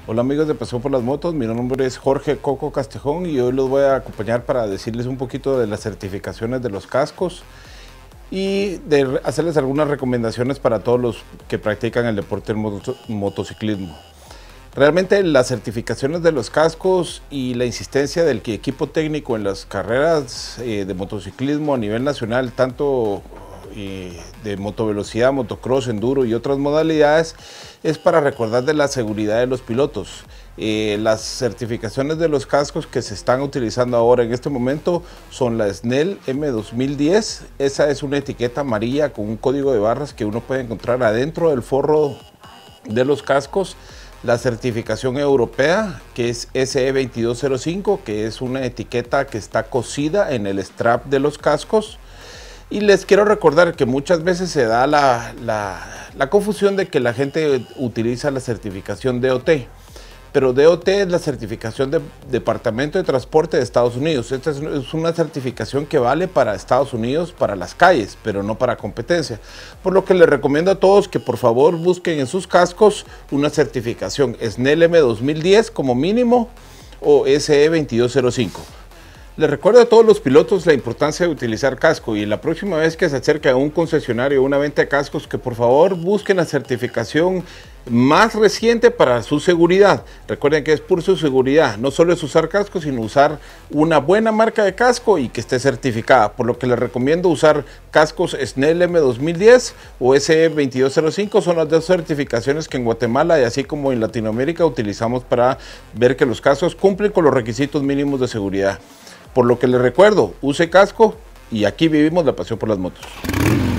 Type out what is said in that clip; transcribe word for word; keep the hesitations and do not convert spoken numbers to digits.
Hola amigos de Pasión por las Motos, mi nombre es Jorge Coco Castejón y hoy los voy a acompañar para decirles un poquito de las certificaciones de los cascos y de hacerles algunas recomendaciones para todos los que practican el deporte del moto motociclismo. Realmente las certificaciones de los cascos y la insistencia del equipo técnico en las carreras eh, de motociclismo a nivel nacional, tanto eh, de motovelocidad, motocross, enduro y otras modalidades, es para recordar de la seguridad de los pilotos. Eh, las certificaciones de los cascos que se están utilizando ahora en este momento son la Snell M dos mil diez. Esa es una etiqueta amarilla con un código de barras que uno puede encontrar adentro del forro de los cascos. La certificación europea, que es S E veintidós cero cinco, que es una etiqueta que está cosida en el strap de los cascos. Y les quiero recordar que muchas veces se da la, la, la confusión de que la gente utiliza la certificación D O T. Pero D O T es la certificación de Departamento de Transporte de Estados Unidos. Esta es una certificación que vale para Estados Unidos, para las calles, pero no para competencia. Por lo que les recomiendo a todos que por favor busquen en sus cascos una certificación Snell M dos mil diez como mínimo o S E veintidós cero cinco. Les recuerdo a todos los pilotos la importancia de utilizar casco y la próxima vez que se acerque a un concesionario o una venta de cascos, que por favor busquen la certificación más reciente para su seguridad. Recuerden que es por su seguridad, no solo es usar casco, sino usar una buena marca de casco y que esté certificada. Por lo que les recomiendo usar cascos Snell M dos mil diez o S E veintidós cero cinco, son las dos certificaciones que en Guatemala y así como en Latinoamérica utilizamos para ver que los cascos cumplen con los requisitos mínimos de seguridad. Por lo que les recuerdo, use casco y aquí vivimos la pasión por las motos.